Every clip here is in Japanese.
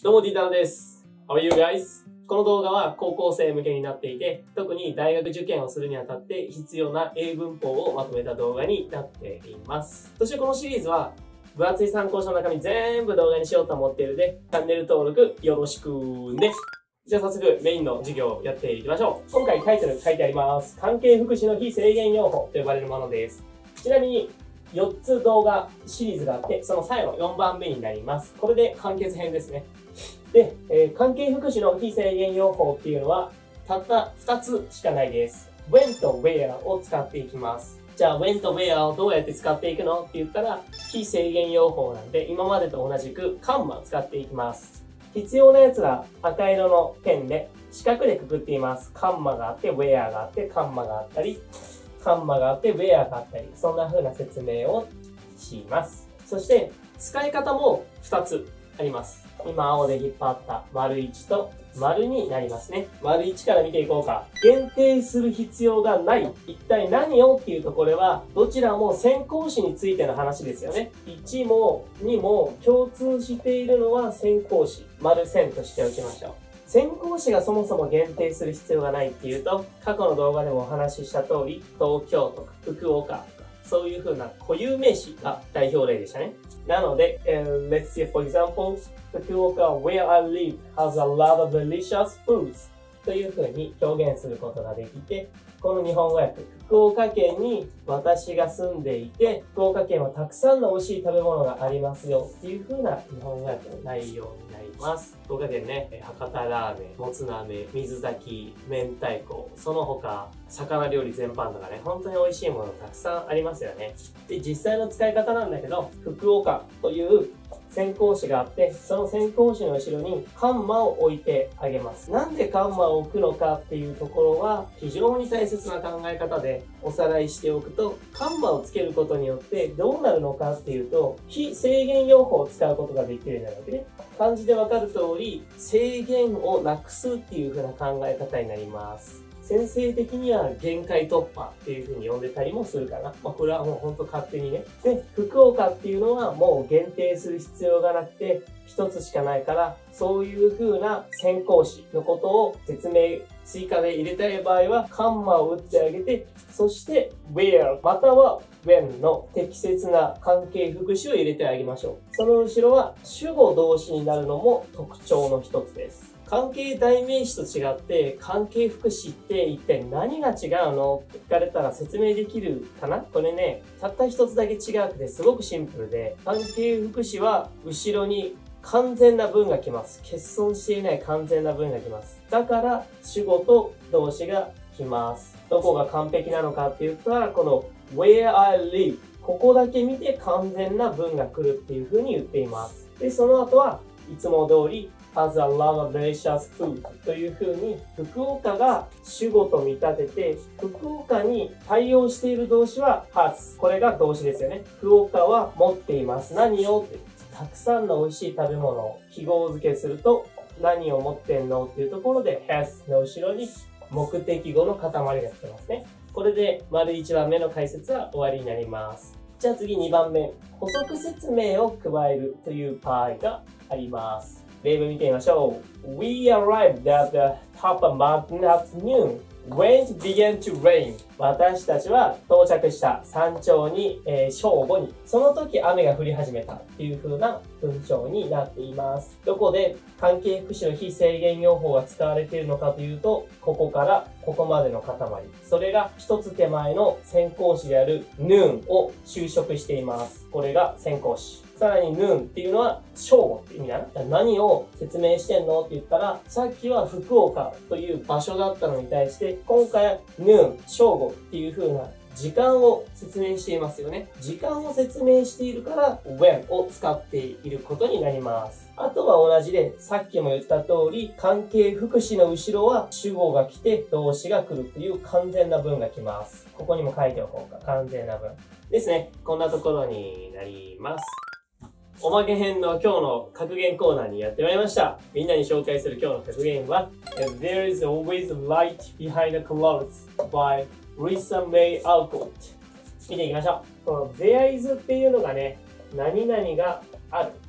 どうも、ディーターです。How are you guys? この動画は高校生向けになっていて、特に大学受験をするにあたって必要な英文法をまとめた動画になっています。そしてこのシリーズは、分厚い参考書の中身全部動画にしようと思っているので、チャンネル登録よろしくです。じゃあ早速メインの授業をやっていきましょう。今回タイトル書いてあります。関係福祉の非制限用法と呼ばれるものです。ちなみに、4つ動画シリーズがあって、その最後4番目になります。これで完結編ですね。で、関係福祉の非制限用法っていうのは、たった2つしかないです。when と where を使っていきます。じゃあ、when と where をどうやって使っていくのって言ったら、非制限用法なんで、今までと同じくカンマを使っていきます。必要なやつは赤色のペンで四角でくくっています。カンマがあって、where があって、カンマがあったり、カンマがあって、where があったり、そんな風な説明をします。そして、使い方も2つあります。今、青で引っ張った丸1と丸2になりますね。丸1から見ていこうか。限定する必要がない。一体何をっていうところは、どちらも先行詞についての話ですよね。1も2も共通しているのは先行詞。丸線としておきましょう。先行詞がそもそも限定する必要がないっていうと、過去の動画でもお話しした通り、東京とか福岡とか、そういう風な固有名詞が代表例でしたね。なので、let's see for example, 福岡 where I live has a lot of delicious foods という風に表現することができて、この日本語訳、福岡県に私が住んでいて、福岡県はたくさんの美味しい食べ物がありますよっていう風な日本語訳の内容になります。福岡県ね、博多ラーメン、もつ鍋、水炊き、明太子、その他、魚料理全般とかね、本当に美味しいものたくさんありますよね。で、実際の使い方なんだけど、福岡という先行詞があって、その先行詞の後ろにカンマを置いてあげます。なんでカンマを置くのかっていうところは非常に大切な考え方でおさらいしておくと、カンマをつけることによってどうなるのかっていうと、非制限用法を使うことができるようになるわけね。漢字でわかる通り、制限をなくすっていう風な考え方になります。先生的には限界突破っていう風に呼んでたりもするかな。これはもうほんと勝手にね。で、福岡っていうのはもう限定する必要がなくて、一つしかないから、そういう風な先行詞のことを説明、追加で入れたい場合は、カンマを打ってあげて、そして where または when の適切な関係副詞を入れてあげましょう。その後ろは主語動詞になるのも特徴の一つです。関係代名詞と違って関係副詞って一体何が違うのって聞かれたら説明できるかな？これね、たった一つだけ違くてすごくシンプルで、関係副詞は後ろに完全な文が来ます。欠損していない完全な文が来ます。だから主語と動詞が来ます。どこが完璧なのかって言ったら、この where I live ここだけ見て完全な文が来るっていう風に言っています。で、その後はいつも通りhas a lot of delicious food という風に福岡が主語と見立てて、福岡に対応している動詞は has。これが動詞ですよね。福岡は持っています。何をって、たくさんの美味しい食べ物を記号付けすると、何を持ってんのっていうところで has の後ろに目的語の塊が来てますね。これで丸1番目の解説は終わりになります。じゃあ次2番目。補足説明を加えるという場合があります。例文見てみましょう。We arrived at the top of mountain at noon when it began to rain. 私たちは到着した山頂に、正午に、その時雨が降り始めたっていう風な文章になっています。どこで関係副詞の非制限用法が使われているのかというと、ここからここまでの塊。それが一つ手前の先行詞である noon を修飾しています。これが先行詞。さらに noon っていうのは正午って意味だな。何を説明してんのって言ったら、さっきは福岡という場所だったのに対して、今回は noon 正午っていう風な時間を説明していますよね。時間を説明しているから when を使っていることになります。あとは同じで、さっきも言った通り、関係副詞の後ろは主語が来て動詞が来るという完全な文が来ます。ここにも書いておこうか。完全な文ですね。こんなところになります。おまけ編の今日の格言コーナーにやってまいりました。みんなに紹介する今日の格言は There is always a light behind the clouds by Lisa May Alcott。 見ていきましょう。この There is っていうのがね、何々がある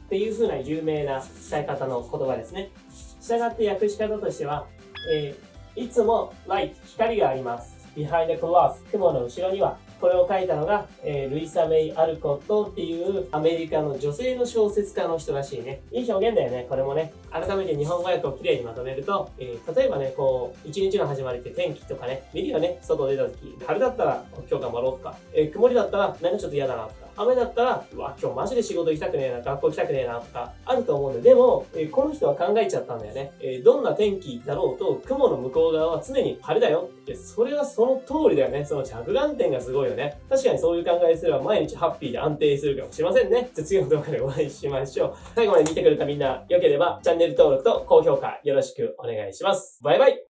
っていう風な有名な使い方の言葉ですね。したがって訳し方としては、いつも light 光があります。behind the clouds 雲の後ろには。これを書いたのが、ルイサ・メイ・アルコットっていうアメリカの女性の小説家の人らしいね。いい表現だよね、これもね。改めて日本語訳をきれいにまとめると、例えばね、こう、一日の始まりって天気とかね、見るよね、外出た時。春だったら、今日頑張ろうとか、曇りだったら、なんかちょっと嫌だなとか、雨だったら、うわ、今日マジで仕事行きたくねえな、学校行きたくねえなとか、あると思うんで、でも、この人は考えちゃったんだよね。どんな天気だろうと、雲の向こう側は常に晴れだよって、それはその通りだよね。その着眼点がすごいよね。確かにそういう考えすれば毎日ハッピーで安定するかもしれませんね。じゃあ次の動画でお会いしましょう。最後まで見てくれたみんな、良ければチャンネル登録と高評価よろしくお願いします。バイバイ。